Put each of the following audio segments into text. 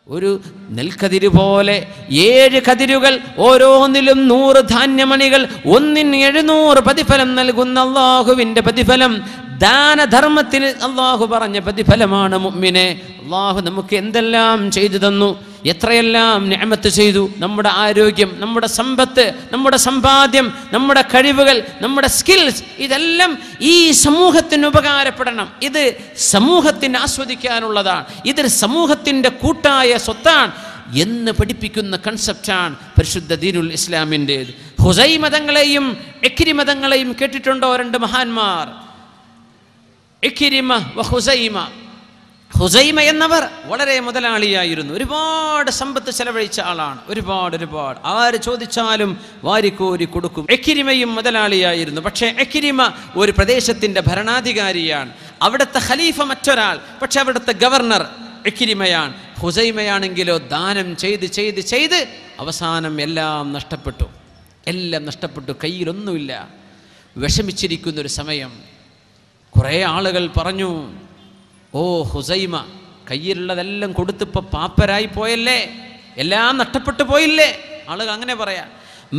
ഒരു നെൽക്കതിര് പോലെ 7 കതിരുകൾ, ഓരോന്നിലും 100 ധാന്യമണികൾ, ഒന്നിന് 700 പ്രതിഫലം നൽകുന്ന അള്ളാഹുവിൻ്റെ പ്രതിഫലം, ദാനധർമ്മത്തിന് അള്ളാഹു പറഞ്ഞ പ്രതിഫലമാണ് മുഅ്മിനെ. അള്ളാഹു നമുക്ക് എന്തെല്ലാം ചെയ്തു തന്നു, എത്രയെല്ലാം നിഅമത്ത് ചെയ്തു. നമ്മുടെ ആരോഗ്യം, നമ്മുടെ സമ്പത്ത്, നമ്മുടെ സമ്പാദ്യം, നമ്മുടെ കഴിവുകൾ, നമ്മുടെ സ്കിൽസ്, ഇതെല്ലാം ഈ സമൂഹത്തിന് ഉപകാരപ്പെടണം. ഇത് സമൂഹത്തിന് ആസ്വദിക്കാനുള്ളതാണ്. ഇത് സമൂഹത്തിൻ്റെ കൂട്ടായ സ്വത്താണ് എന്ന് പഠിപ്പിക്കുന്ന കൺസെപ്റ്റാണ് പരിശുദ്ധ ദീനുൽ ഇസ്ലാമിൻ്റേത്. ഹുസൈമ തങ്ങളെയും ഇക്രിമ തങ്ങളെയും കേട്ടിട്ടുണ്ടോ? 2 മഹാന്മാർ, ഇക്രിമ വ ഹുസൈമ. ഹുസൈമ എന്നവർ വളരെ മുതലാളിയായിരുന്നു, ഒരുപാട് സമ്പത്ത് ചെലവഴിച്ച ആളാണ്. ഒരുപാട് ആര് ചോദിച്ചാലും വാരിക്കോരി കൊടുക്കും. ഇക്രിമയും മുതലാളിയായിരുന്നു. പക്ഷേ ഇക്രിമ ഒരു പ്രദേശത്തിൻ്റെ ഭരണാധികാരിയാണ്. അവിടുത്തെ ഖലീഫ മറ്റൊരാൾ, പക്ഷെ അവിടുത്തെ ഗവർണർ ഇക്രിമയാണ്. ഹുസൈമയാണെങ്കിലോ ദാനം ചെയ്ത് അവസാനം എല്ലാം നഷ്ടപ്പെട്ടു. കയ്യിലൊന്നുമില്ല. വിഷമിച്ചിരിക്കുന്നൊരു സമയം കുറേ ആളുകൾ പറഞ്ഞു, ഓ ഹുസൈമ, കയ്യിലുള്ളതെല്ലാം കൊടുത്തിപ്പോൾ പാപ്പരായി പോയല്ലേ, എല്ലാം നഷ്ടപ്പെട്ടു പോയില്ലേ. ആളുകൾ അങ്ങനെ പറയാം.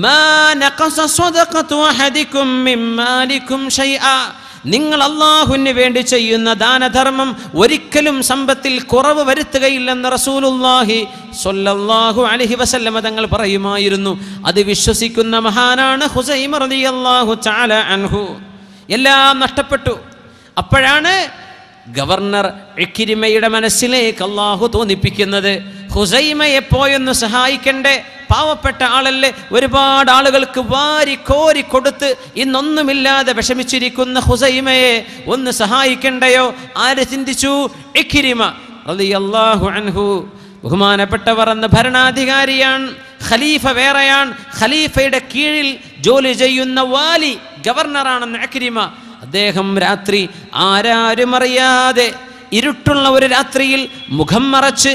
നിങ്ങൾ അള്ളാഹുവിന് വേണ്ടി ചെയ്യുന്ന ദാനധർമ്മം ഒരിക്കലും സമ്പത്തിൽ കുറവ് വരുത്തുകയില്ലെന്ന് റസൂലുള്ളാഹി സ്വല്ലല്ലാഹു അലൈഹി വസല്ലമ തങ്ങൾ പറയുമായിരുന്നു. അത് വിശ്വസിക്കുന്ന മഹാനാണ് ഹുസൈമ റളിയല്ലാഹു തആല അൻഹു. എല്ലാം നഷ്ടപ്പെട്ടു. അപ്പോഴാണ് ഗവർണർ ഇക്രിമയുടെ മനസ്സിലേക്ക് അള്ളാഹു തോന്നിപ്പിക്കുന്നത്, ഹുസൈമയെ പോയൊന്ന് സഹായിക്കണ്ടേ, പാവപ്പെട്ട ആളല്ലേ, ഒരുപാട് ആളുകൾക്ക് വാരിക്കോരി കൊടുത്ത് ഇന്നൊന്നുമില്ലാതെ വിഷമിച്ചിരിക്കുന്ന ഹുസൈമയെ ഒന്ന് സഹായിക്കണ്ടയോ? ആര് ചിന്തിച്ചു? ഇക്രിമ റളിയല്ലാഹു അൻഹു. ബഹുമാനപ്പെട്ടവർ എന്ന ഭരണാധികാരിയാണ്, ഖലീഫ വേറെയാണ്. ഖലീഫയുടെ കീഴിൽ ജോലി ചെയ്യുന്ന വാലി ഗവർണറാണെന്ന് ഇക്രിമ. അദ്ദേഹം രാത്രി ആരാരും അറിയാതെ ഇരുട്ടുള്ള ഒരു രാത്രിയിൽ മുഖം മറച്ച്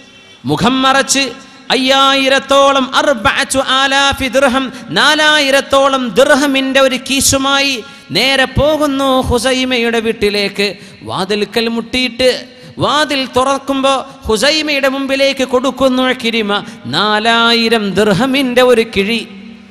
5000-ഓളം 4000 ദിർഹം 4000-ഓളം ദിർഹമിൻ്റെ ഒരു കീശുമായി നേരെ പോകുന്നു ഹുസൈമയുടെ വീട്ടിലേക്ക്. വാതിൽക്കൽ മുട്ടിയിട്ട് വാതിൽ തുറക്കുമ്പോൾ ഹുസൈമയുടെ മുമ്പിലേക്ക് കൊടുക്കുന്നു ഇക്രിമ 4000 ദിർഹമിൻ്റെ ഒരു കിഴി.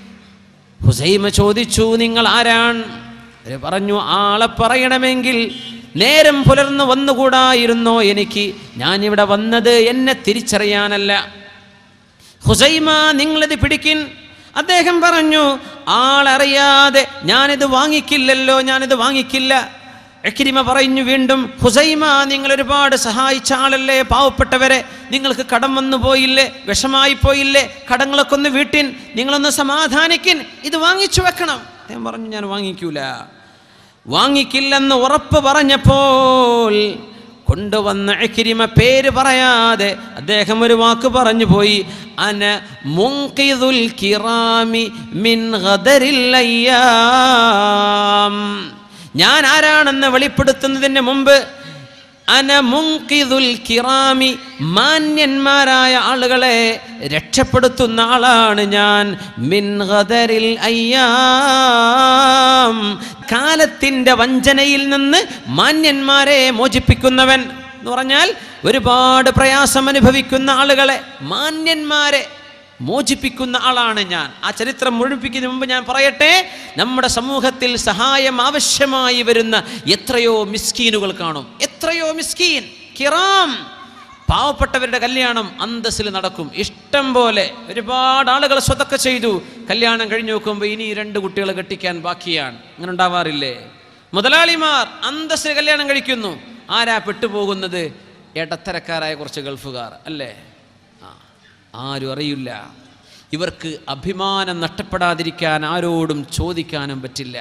ഹുസൈമ ചോദിച്ചു, നിങ്ങൾ ആരാണ്? പറഞ്ഞു, ആളെ പറയണമെങ്കിൽ നേരം പുലർന്ന് വന്നുകൂടായിരുന്നോ എനിക്ക്? ഞാനിവിടെ വന്നത് എന്നെ തിരിച്ചറിയാനല്ല. ഹുസൈമ, നിങ്ങളിത് പിടിക്കിൻ. അദ്ദേഹം പറഞ്ഞു, ആളറിയാതെ ഞാനിത് വാങ്ങിക്കില്ലല്ലോ, ഞാനിത് വാങ്ങിക്കില്ല. ഇക്രിമ പറഞ്ഞു വീണ്ടും, ഹുസൈമ, നിങ്ങൾ ഒരുപാട് സഹായിച്ച ആളല്ലേ, പാവപ്പെട്ടവരെ നിങ്ങൾക്ക് കടം വന്നു പോയില്ലേ, വിഷമായി പോയില്ലേ, കടങ്ങളൊക്കെ ഒന്ന് വീട്ടിൻ, നിങ്ങളൊന്ന് സമാധാനിക്കിൻ, ഇത് വാങ്ങിച്ചു വെക്കണം. അദ്ദേഹം പറഞ്ഞു, ഞാൻ വാങ്ങിക്കില്ലെന്ന് ഉറപ്പ് പറഞ്ഞപ്പോൾ കൊണ്ടുവന്ന ഇക്രിമ പേര് പറയാതെ അദ്ദേഹം ഒരു വാക്ക് പറഞ്ഞു പോയി, അന മുൻഖിദുൽ കിറാമി മിൻ ഗദരിൽ അയ്യാം. ഞാൻ ആരാണെന്ന് വെളിപ്പെടുത്തുന്നതിന് മുമ്പ് അന മുൻഖിദുൽ കിറാമി, മാന്യന്മാരായ ആളുകളെ രക്ഷപ്പെടുത്തുന്ന ആളാണ് ഞാൻ. മിൻ ഗദരിൽ അയ്യാം, കാലത്തിൻ്റെ വഞ്ചനയിൽ നിന്ന് മാന്യന്മാരെ മോചിപ്പിക്കുന്നവൻ എന്ന് പറഞ്ഞാൽ ഒരുപാട് പ്രയാസം അനുഭവിക്കുന്ന ആളുകളെ, മാന്യന്മാരെ മോചിപ്പിക്കുന്ന ആളാണ് ഞാൻ. ആ ചരിത്രം മുഴുമിപ്പിക്കുന്നതിന് മുമ്പ് ഞാൻ പറയട്ടെ, നമ്മുടെ സമൂഹത്തിൽ സഹായം ആവശ്യമായി വരുന്ന എത്രയോ മിസ്കീനുകൾ കാണും. എത്രയോ മിസ്കീൻ കിറാം, പാവപ്പെട്ടവരുടെ കല്യാണം അന്തസ്സിൽ നടക്കും, ഇഷ്ടം പോലെ. ഒരുപാട് ആളുകൾ സ്വതക്ക ചെയ്തു, കല്യാണം കഴിഞ്ഞു നോക്കുമ്പോൾ ഇനി 2 കുട്ടികളെ കെട്ടിക്കാൻ ബാക്കിയാണ്. അങ്ങനെ ഉണ്ടാവാറില്ലേ? മുതലാളിമാർ അന്തസ്സിൽ കല്യാണം കഴിക്കുന്നു. ആരാ പെട്ടുപോകുന്നത്? ഇടത്തരക്കാരായ കുറച്ച് ഗൾഫുകാർ അല്ലേ? ആരും അറിയില്ല. ഇവർക്ക് അഭിമാനം നഷ്ടപ്പെടാതിരിക്കാൻ ആരോടും ചോദിക്കാനും പറ്റില്ല.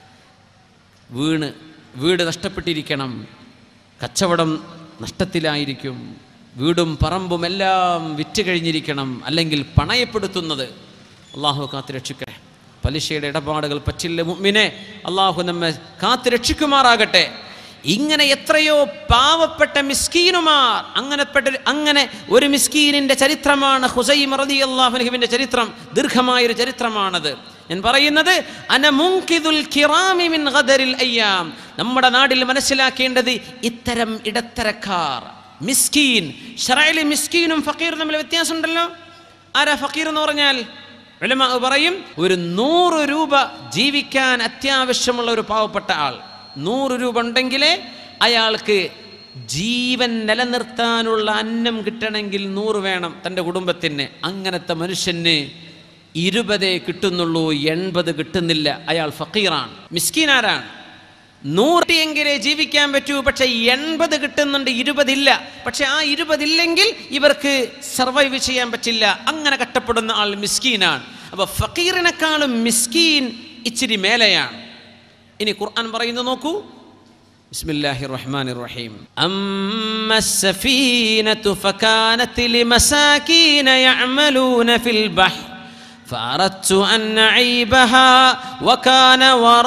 വീട് നഷ്ടപ്പെട്ടിരിക്കണം, കച്ചവടം നഷ്ടത്തിലായിരിക്കും, വീടും പറമ്പും എല്ലാം വിറ്റ് കഴിഞ്ഞിരിക്കണം, അല്ലെങ്കിൽ പണയപ്പെടുത്തുന്നത്. അള്ളാഹു കാത്തുരക്ഷിക്കട്ടെ. പലിശയുടെ ഇടപാടുകൾ പറ്റില്ല മുഅ്മിനെ. അള്ളാഹു നമ്മെ കാത്തുരക്ഷിക്കുമാറാകട്ടെ. ഇങ്ങനെ എത്രയോ പാവപ്പെട്ട മിസ്കീനുമാർ, അങ്ങനെ ഒരു മിസ്കീനിൻ്റെ ചരിത്രമാണ് ഹുസൈമ റളിയല്ലാഹു അൻഹുവിൻ്റെ ചരിത്രം. ദീർഘമായൊരു ചരിത്രമാണത്. ഞാൻ പറയുന്നത് അന മുൻഖിദുൽ കിറാമി മിൻ ഗദരിൽ അയ്യാം. നമ്മുടെ നാട്ടിൽ മനസ്സിലാക്കേണ്ടത് ഇത്തരം ഇടത്തരക്കാർ, മിസ്കീൻ. ശറഅയിലെ മിസ്കീനും ഫഖീറും തമ്മിൽ വ്യത്യാസമുണ്ടല്ലോ. ആരാ ഫഖീർ എന്ന് പറഞ്ഞാൽ? ഉലമാ പറയും, ഒരു 100 രൂപ ജീവിക്കാൻ അത്യാവശ്യമുള്ള ഒരു പാവപ്പെട്ട ആൾ. 100 രൂപ ഉണ്ടെങ്കിലേ അയാൾക്ക് ജീവൻ നിലനിർത്താനുള്ള അന്നം കിട്ടണമെങ്കിൽ 100 വേണം തൻ്റെ കുടുംബത്തിന്. അങ്ങനത്തെ മനുഷ്യന് 20 കിട്ടുന്നുള്ളൂ, 80 കിട്ടുന്നില്ല, അയാൾ ഫഖീറാണ്. മിസ്കീൻ ആരാണ്? 100 എങ്കിലേ ജീവിക്കാൻ പറ്റൂ, പക്ഷെ 80 കിട്ടുന്നുണ്ട്, 20 ഇല്ല. പക്ഷെ ആ 20 ഇല്ലെങ്കിൽ ഇവർക്ക് സർവൈവ് ചെയ്യാൻ പറ്റില്ല. അങ്ങനെ കഷ്ടപ്പെടുന്ന ആൾ മിസ്കീനാണ്. അപ്പൊ ഫഖീറിനെക്കാളും മിസ്കീൻ ഇച്ചിരി മേലെയാണ്. ഇനി ഖുർആൻ പറയുന്നത് നോക്കൂ. ബിസ്മില്ലാഹിർ റഹ്മാനിർ റഹീം. അമ്മസ്സഫീനതു ഫകാനത് ലിമസാകീന യഅമലൂന ഫിൽ ബഹ്ർ فأردت أن أعيبها وكان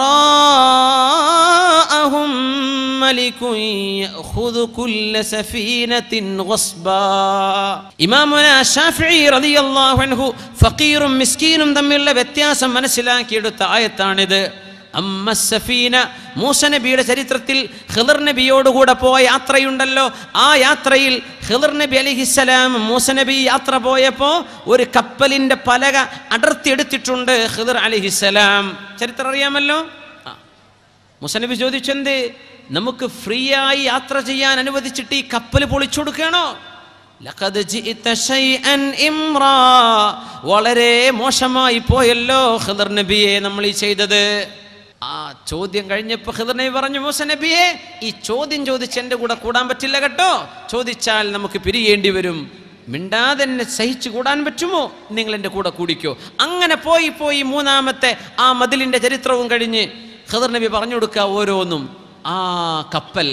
وراءهم ملك يأخذ كل سفينة غصبا. ഇമാമുന ശാഫിഈ റളിയല്ലാഹു അൻഹു ഫഖീറും മിസ്കീനും തമ്മിലുള്ള വ്യത്യാസം മനസ്സിലാക്കിയെടുത്ത ആയത്താണിത്. അമ്മസ്സഫീന, മൂസ നബിയുടെ ചരിത്രത്തിൽ ഖിളർ നബിയോടുകൂടെ പോയ യാത്രയുണ്ടല്ലോ. ആ യാത്രയിൽ ഖിളർ നബി അലൈഹിസ്സലാം മൂസ നബി യാത്ര പോയപ്പോൾ ഒരു കപ്പലിന്റെ പലക അടർത്തിയെടുത്തിട്ടുണ്ട് ഖിളർ അലൈഹിസ്സലാം. ചരിത്രം അറിയാമല്ലോ. മൂസ നബി ചോദിച്ചെന്ത്, നമുക്ക് ഫ്രീ ആയി യാത്ര ചെയ്യാൻ അനുവദിച്ചിട്ട് ഈ കപ്പൽ പൊളിച്ചു കൊടുക്കണോ? ലഖദ് ജിഇത ശൈഅൻ ഇംറാ, വളരെ മോശമായി പോയല്ലോ ഖിളർ നബിയെ നമ്മൾ ഈ ചെയ്തത്. ആ ചോദ്യം കഴിഞ്ഞപ്പോൾ ഖിളർ നബി പറഞ്ഞു, മൂസ നബിയെ, ഈ ചോദ്യം ചോദിച്ച് എൻ്റെ കൂടെ കൂടാൻ പറ്റില്ല കേട്ടോ. ചോദിച്ചാൽ നമുക്ക് പിരിയേണ്ടി വരും. മിണ്ടാതെ എന്നെ സഹിച്ചു കൂടാൻ പറ്റുമോ? നിങ്ങൾ എൻ്റെ കൂടെ കൂടിക്കോ. അങ്ങനെ പോയി പോയി മൂന്നാമത്തെ ആ മതിലിൻ്റെ ചരിത്രവും കഴിഞ്ഞ് ഖിളർ നബി പറഞ്ഞു കൊടുക്കുക ഓരോന്നും. ആ കപ്പൽ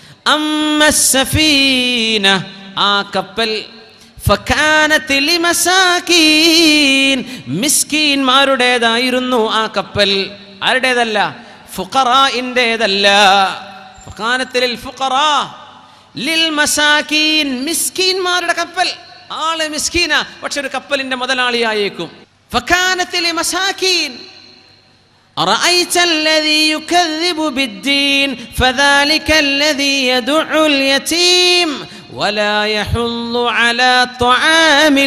അമ്മസ്സഫീന, ആ കപ്പൽ ഫകാനത് ലിമസാകീൻ, മിസ്കീന്മാരുടേതായിരുന്നു ആ കപ്പൽ. ആരുടേതല്ല? ഫുഖറാഇന്റേതല്ല. ഫകാനത് ലിൽ ഫുഖറാ ലിൽ മസാകീൻ, മിസ്കീന്മാരുടെ കപ്പൽ. ആള് മിസ്കീന, പക്ഷെ ഒരു കപ്പലിന്റെ മുതലാളിയായേക്കും. ഫകാനത് ലിമസാകീൻ أرأيت الذي يكذب بالدين فذلك الذي يدعو اليتيم ولا يحض على طعام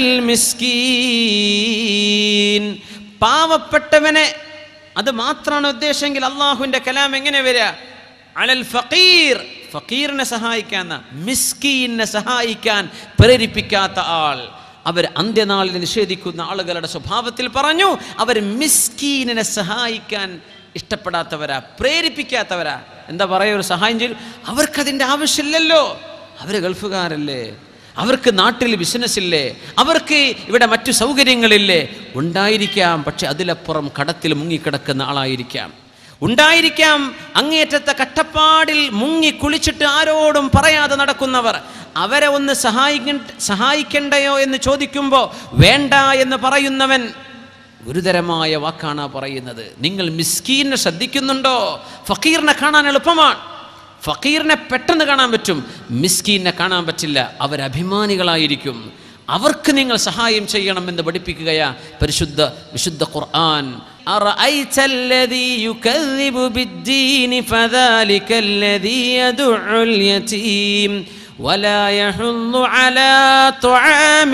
المسكين. പാവപ്പെട്ടവനെ അത് മാത്രമാണ് ഉദ്ദേശമെങ്കിൽ അള്ളാഹുവിന്റെ കലാം എങ്ങനെ വരിക? അലൽ ഫഖീർ, ഫഖീറിനെ സഹായിക്കാൻ, മിസ്കീനെ സഹായിക്കാൻ പ്രേരിപ്പിക്കാത്ത ആൾ. അവർ അന്ത്യനാളിൽ നിഷേധിക്കുന്ന ആളുകളുടെ സ്വഭാവത്തിൽ പറഞ്ഞു, അവർ മിസ്കീനിനെ സഹായിക്കാൻ ഇഷ്ടപ്പെടാത്തവരാ, പ്രേരിപ്പിക്കാത്തവരാ. എന്താ പറയുക, ഒരു സഹായം ചെയ്യും, അവർക്കതിൻ്റെ ആവശ്യമില്ലല്ലോ. അവർ ഗൾഫുകാരല്ലേ, അവർക്ക് നാട്ടിൽ ബിസിനസ് ഇല്ലേ, അവർക്ക് ഇവിടെ മറ്റു സൗകര്യങ്ങളില്ലേ? ഉണ്ടായിരിക്കാം, പക്ഷെ അതിലപ്പുറം കടത്തിൽ മുങ്ങിക്കിടക്കുന്ന ആളായിരിക്കാം. ഉണ്ടായിരിക്കാം അങ്ങേറ്റത്തെ കട്ടപ്പാടിൽ മുങ്ങി കുളിച്ചിട്ട് ആരോടും പറയാതെ നടക്കുന്നവർ. അവരെ ഒന്ന് സഹായിക്കണ്ടയോ എന്ന് ചോദിക്കുമ്പോൾ വേണ്ട എന്ന് പറയുന്നവൻ ഗുരുതരമായ വാക്കാണ് പറയുന്നത്. നിങ്ങൾ മിസ്കീനെ ശ്രദ്ധിക്കുന്നുണ്ടോ? ഫഖീറിനെ കാണാൻ എളുപ്പമാണ്, ഫഖീറിനെ പെട്ടെന്ന് കാണാൻ പറ്റും, മിസ്കീനെ കാണാൻ പറ്റില്ല. അവരഭിമാനികളായിരിക്കും. അവർക്ക് നിങ്ങൾ സഹായം ചെയ്യണമെന്ന് പഠിപ്പിക്കുകയാ വിശുദ്ധ ഖുർആൻ. أرأيت الذي يكذب بالدين فذلك الذي يدعو اليتيم ولا يحض على طعام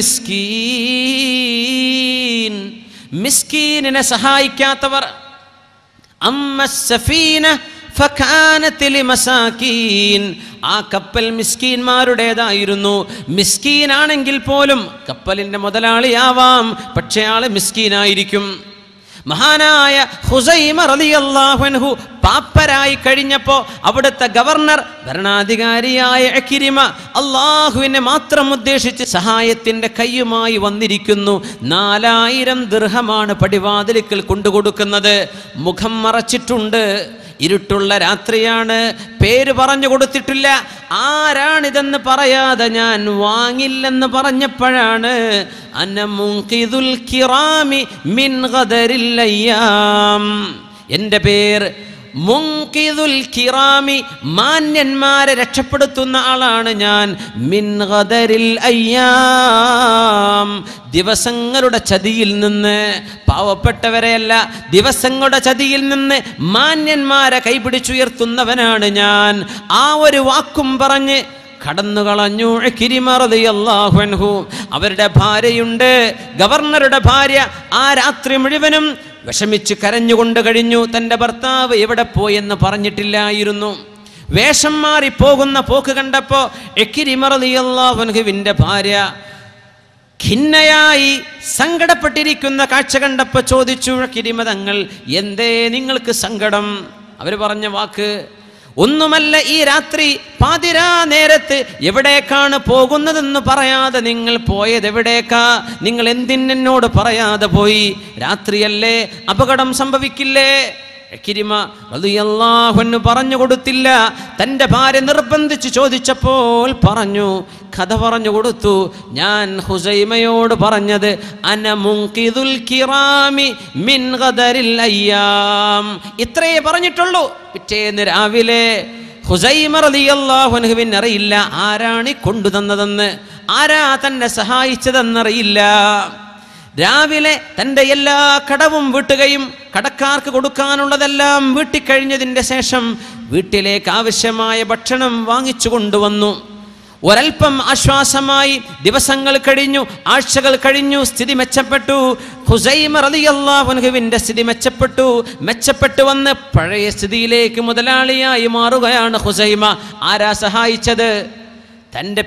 المسكين. മിസ്കീനിനെ സഹായിക്കാത്തവർ. أما السفينة فكانت لمساكين, ആ കപ്പൽ മിസ്കീന്മാരുടേതായിരുന്നു. മിസ്കീനാണെങ്കിൽ പോലും കപ്പലിന്റെ മുതലാളിയാവാം, പക്ഷേ ആള് മിസ്കീനായിരിക്കും. മഹാനായ ഖുസൈമ റളിയല്ലാഹു അൻഹു പാപ്പരായി കഴിഞ്ഞപ്പോൾ അവിടുത്തെ ഗവർണർ, ഭരണാധികാരിയായ ഇക്രിമ അള്ളാഹുവിനെ മാത്രം ഉദ്ദേശിച്ച് സഹായത്തിന്റെ കയ്യുമായി വന്നിരിക്കുന്നു. 4000 ദിർഹമാണ് പടിവാതിലിക്കൽ കൊണ്ടുകൊടുക്കുന്നത്. മുഖം മറച്ചിട്ടുണ്ട്, ഇരുട്ടുള്ള രാത്രിയാണ്, പേര് പറഞ്ഞു കൊടുത്തിട്ടില്ല. ആരാണിതെന്ന് പറയാതെ ഞാൻ വാങ്ങില്ലെന്ന് പറഞ്ഞപ്പോഴാണ് അന മുൻഖിദുൽ കിറാമി മിൻ ഖദരിൽ അയ്യാം, എൻ്റെ പേര് മുൻഖിദുൽ കിറാമി, മാന്യന്മാരെ രക്ഷപ്പെടുത്തുന്ന ആളാണ് ഞാൻ. മിൻ ഖദരിൽ അയ്യാം, ദിവസങ്ങളുടെ ചതിയിൽ നിന്ന്, പാവപ്പെട്ടവരെയല്ല, ദിവസങ്ങളുടെ ചതിയിൽ നിന്ന് മാന്യന്മാരെ കൈപിടിച്ചുയർത്തുന്നവനാണ് ഞാൻ. ആ ഒരു വാക്കും പറഞ്ഞ് കടന്നുകളഞ്ഞു ഇക്രിമ റളിയല്ലാഹു അൻഹു. അവരുടെ ഭാര്യയുണ്ട്, ഗവർണറുടെ ഭാര്യ. ആ രാത്രി മുഴുവനും വിഷമിച്ച് കരഞ്ഞുകൊണ്ട് കഴിഞ്ഞു. തൻ്റെ ഭർത്താവ് എവിടെ പോയെന്ന് പറഞ്ഞിട്ടില്ലായിരുന്നു. വേഷം മാറി പോകുന്ന പോക്ക് കണ്ടപ്പോൾ ഇക്രിമ റളിയല്ലാഹു അൻഹുവിൻ്റെ ഭാര്യ ഖിന്നയായി സങ്കടപ്പെട്ടിരിക്കുന്ന കാഴ്ച കണ്ടപ്പോൾ ചോദിച്ചു, ഇക്രിമ തങ്ങൾ, എന്തേ നിങ്ങൾക്ക് സങ്കടം? അവർ പറഞ്ഞ വാക്ക്, ഒന്നുമല്ല, ഈ രാത്രി പാതിരാ നേരത്ത് എവിടേക്കാണ് പോകുന്നതെന്ന് പറയാതെ നിങ്ങൾ പോയത് എവിടേക്കാ? നിങ്ങൾ എന്തിനോട് പറയാതെ പോയി? രാത്രിയല്ലേ, അപകടം സംഭവിക്കില്ലേ? ഇക്രിമ റളിയല്ലാഹു അൻഹു പറഞ്ഞു കൊടുത്തില്ല. തൻ്റെ ഭാര്യ നിർബന്ധിച്ച് ചോദിച്ചപ്പോൾ പറഞ്ഞു, കഥ പറഞ്ഞു കൊടുത്തു. ഞാൻ ഹുസൈമയോട് പറഞ്ഞത് അന മുൻഖിദുൽ കിറാമി മിൻ ഖദരിൽ അയ്യാം, ഇത്രയേ പറഞ്ഞിട്ടുള്ളൂ. പിറ്റേന്ന് രാവിലെ ഹുസൈമ റളിയല്ലാഹു അൻഹുവിന് അറിയില്ല ആരാണ് കൊണ്ടുതന്നതെന്ന്, ആരാ തന്നെ സഹായിച്ചതെന്നറിയില്ല. രാവിലെ തൻ്റെ എല്ലാ കടവും വീട്ടുകയും കടക്കാർക്ക് കൊടുക്കാനുള്ളതെല്ലാം വീട്ടിക്കഴിഞ്ഞതിൻ്റെ ശേഷം വീട്ടിലേക്ക് ആവശ്യമായ ഭക്ഷണം വാങ്ങിച്ചു കൊണ്ടുവന്നു. ഒരൽപ്പം ആശ്വാസമായി. ദിവസങ്ങൾ കഴിഞ്ഞു, ആഴ്ചകൾ കഴിഞ്ഞു, സ്ഥിതി മെച്ചപ്പെട്ടു. ഹുസൈമ റളിയല്ലാഹു അൻഹുവിൻ്റെ സ്ഥിതി മെച്ചപ്പെട്ടു വന്ന് പഴയ സ്ഥിതിയിലേക്ക് മുതലാളിയായി മാറുകയാണ് ഹുസൈമ. ആരാ സഹായിച്ചത്? തൻ്റെ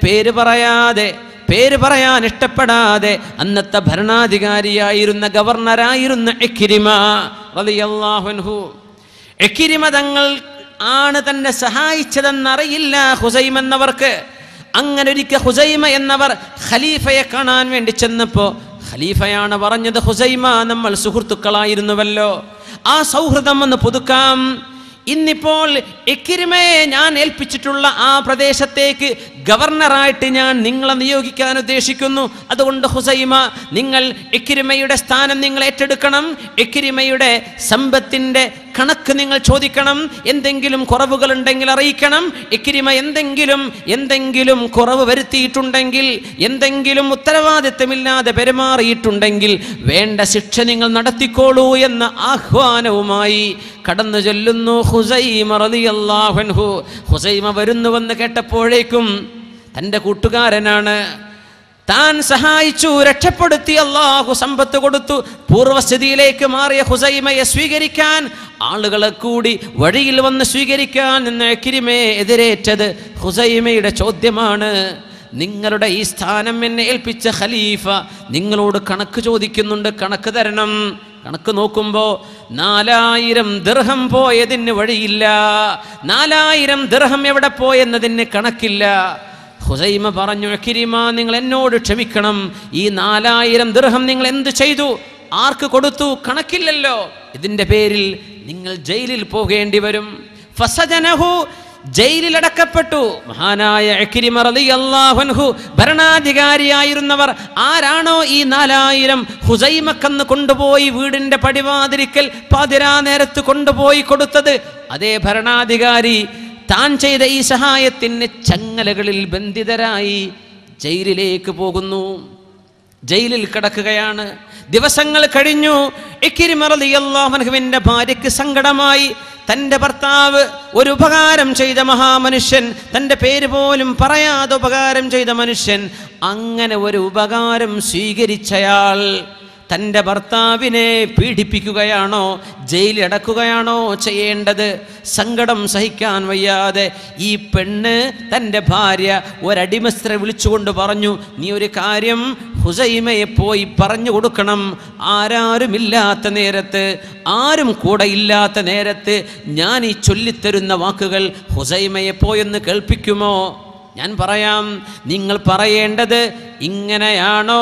പേര് പറയാൻ ഇഷ്ടപ്പെടാതെ അന്നത്തെ ഭരണാധികാരിയായിരുന്ന ഗവർണറായിരുന്ന ഇക്രിമ റളിയല്ലാഹു അൻഹു. ഇക്രിമ തങ്ങൾ ആണ് തന്നെ സഹായിച്ചതെന്നറിയില്ല ഹുസൈമ എന്നവർക്ക്. അങ്ങനെ ഒരിക്കൽ ഹുസൈമ എന്നവർ ഖലീഫയെ കാണാൻ വേണ്ടി ചെന്നപ്പോൾ ഖലീഫയാണ് പറഞ്ഞത്, ഹുസൈമ, നമ്മൾ സുഹൃത്തുക്കളായിരുന്നുവല്ലോ, ആ സൗഹൃദം ഒന്ന് പുതുക്കാം. ഇന്നിപ്പോൾ ഇക്രിമയെ ഞാൻ ഏൽപ്പിച്ചിട്ടുള്ള ആ പ്രദേശത്തേക്ക് ഗവർണറായിട്ട് ഞാൻ നിങ്ങളെ നിയോഗിക്കാൻ ഉദ്ദേശിക്കുന്നു. അതുകൊണ്ട് ഹുസൈമ, നിങ്ങൾ ഇക്രിമയുടെ സ്ഥാനം നിങ്ങൾ ഏറ്റെടുക്കണം. ഇക്രിമയുടെ സമ്പത്തിൻ്റെ കണക്ക് നിങ്ങൾ ചോദിക്കണം. എന്തെങ്കിലും കുറവുകൾ ഉണ്ടെങ്കിൽ അറിയിക്കണം. ഇക്രിമ എന്തെങ്കിലും കുറവ് വരുത്തിയിട്ടുണ്ടെങ്കിൽ, എന്തെങ്കിലും ഉത്തരവാദിത്തമില്ലാതെ പെരുമാറിയിട്ടുണ്ടെങ്കിൽ വേണ്ട ശിക്ഷ നിങ്ങൾ നടത്തിക്കോളൂ എന്ന ആഹ്വാനവുമായി കടന്നു ചെല്ലുന്നു ഹുസൈമ റളിയല്ലാഹു അൻഹു. ഹുസൈമ വരുന്നുവെന്ന് കേട്ടപ്പോഴേക്കും തൻ്റെ കൂട്ടുകാരനാണ്, താൻ സഹായിച്ചു, രക്ഷപ്പെടുത്തി, അള്ളാഹു സമ്പത്ത് കൊടുത്തു, പൂർവസ്ഥിതിയിലേക്ക് മാറിയ ഹുസൈമയെ സ്വീകരിക്കാൻ ആളുകളെ കൂടി വഴിയിൽ വന്ന് സ്വീകരിക്കാൻ നിന്ന് ഇക്രിമയെ എതിരേറ്റത് ഹുസൈമയുടെ ചോദ്യമാണ്. നിങ്ങളുടെ ഈ സ്ഥാനം എന്നെ ഏൽപ്പിച്ച ഖലീഫ നിങ്ങളോട് കണക്ക് ചോദിക്കുന്നുണ്ട്, കണക്ക് തരണം. കണക്ക് നോക്കുമ്പോൾ 4000 ദിർഹം പോയതിന് വഴിയില്ല. 4000 ദിർഹം എവിടെ പോയെന്നതിന് കണക്കില്ല. ഹുസൈമ പറഞ്ഞു, ഇക്രിമ, നിങ്ങൾ എന്നോട് ക്ഷമിക്കണം. ഈ 4000 ദിർഹം നിങ്ങൾ എന്ത് ചെയ്തു, ആർക്ക് കൊടുത്തു, കണക്കില്ലല്ലോ. ഇതിൻ്റെ പേരിൽ നിങ്ങൾ ജയിലിൽ പോകേണ്ടി വരും. ഫസജനഹു, ജയിലിലടക്കപ്പെട്ടു. മഹാനായ ഇക്രിമ റളിയല്ലാഹു അൻഹു ഭരണാധികാരിയായിരുന്നവർ ആരാണോ ഈ 4000 ഹുസൈമക്കന്ന് കൊണ്ടുപോയി വീടിൻ്റെ പടിവാതിരിക്കൽ പാതിരാ നേരത്ത് കൊണ്ടുപോയി കൊടുത്തത്, അതേ ഭരണാധികാരി താൻ ചെയ്ത ഈ സഹായത്തിന് ചങ്ങലകളിൽ ബന്ധിതരായി ജയിലിലേക്ക് പോകുന്നു. ജയിലിൽ കിടക്കുകയാണ്. ദിവസങ്ങൾ കഴിഞ്ഞു. ഇക്രിമ റളിയല്ലാഹു അൻഹുവിൻ്റെ ഭാര്യയ്ക്ക് സങ്കടമായി. തൻ്റെ ഭർത്താവ് ഒരു ഉപകാരം ചെയ്ത മഹാമനുഷ്യൻ, തൻ്റെ പേര് പോലും പറയാതെ ഉപകാരം ചെയ്ത മനുഷ്യൻ, അങ്ങനെ ഒരു ഉപകാരം സ്വീകരിച്ചയാൾ തൻ്റെ ഭർത്താവിനെ പീഡിപ്പിക്കുകയാണോ, ജയിലിലടക്കുകയാണോ ചെയ്യേണ്ടത്? സങ്കടം സഹിക്കാൻ വയ്യാതെ ഈ പെണ്ണ് തൻ്റെ ഭാര്യ ഒരടിമസ്ത്രീ വിളിച്ചുകൊണ്ട് പറഞ്ഞു, നീ ഒരു കാര്യം ഹുസൈമയെ പോയി പറഞ്ഞു കൊടുക്കണം. ആരാരുമില്ലാത്ത നേരത്ത്, ആരും കൂടെ ഇല്ലാത്ത നേരത്ത് ഞാൻ ഈ ചൊല്ലിത്തരുന്ന വാക്കുകൾ ഹുസൈമയെ പോയെന്ന് കേൾപ്പിക്കുമോ? ഞാൻ പറയാം. നിങ്ങൾ പറയേണ്ടത് ഇങ്ങനെയാണോ?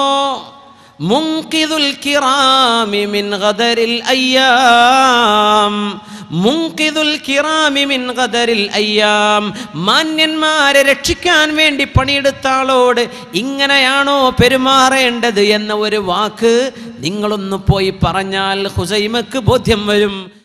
മുൻഖിദുൽ കിറാമി മിൻ ഖദരിൽ അയ്യാം, മുൻഖിദുൽ കിറാമി മിൻ ഖദരിൽ അയ്യാം, മാന്യന്മാരെ രക്ഷിക്കാൻ വേണ്ടി പണിയെടുത്ത ആളോട് ഇങ്ങനെയാണോ പെരുമാറേണ്ടത് എന്ന ഒരു വാക്ക് നിങ്ങളൊന്ന് പോയി പറഞ്ഞാൽ ഹുസൈമക്ക് ബോധ്യം വരും.